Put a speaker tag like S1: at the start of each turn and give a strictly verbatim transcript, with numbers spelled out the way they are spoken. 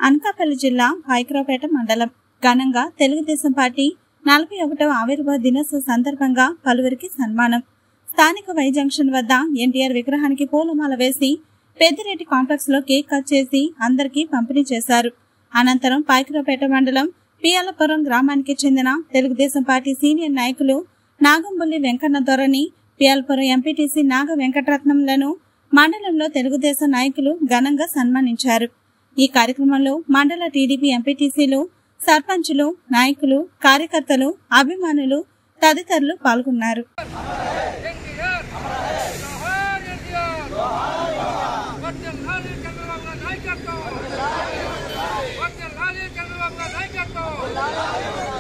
S1: అనకాపల్లి జిల్లా హైక్రాపేట మండలం ఘనంగా తెలుగుదేశం పార్టీ నలభై ఒకటవ ఆవిర్భావ దినోత్సవ సందర్భంగా పలువురికి సన్మానం. స్థానిక వై జంక్షన్ వద్ద ఎన్టీఆర్ విగ్రహానికి పూలమాల వేసి పెద్దిరెడ్డి కాంప్లెక్స్ లో కేక్ కట్ చేసి అందరికీ పంపిణీ చేశారు. అనంతరం హైక్రాపేట మండలం పియాలపురం గ్రామానికి చెందిన తెలుగుదేశం పార్టీ సీనియర్ నాయకులు నాగంబుల్లి వెంకన్న దొరని, పియాలపురం ఎంపీటీసీ నాగ వెంకటరత్నంలను మండలంలో తెలుగుదేశం నాయకులు ఘనంగా సన్మానించారు. ఈ కార్యక్రమంలో మండల టీడీపీ ఎంపీటీసీలు, సర్పంచులు, నాయకులు, కార్యకర్తలు, అభిమానులు తదితరులు పాల్గొన్నారు.
S2: నాయకత్వం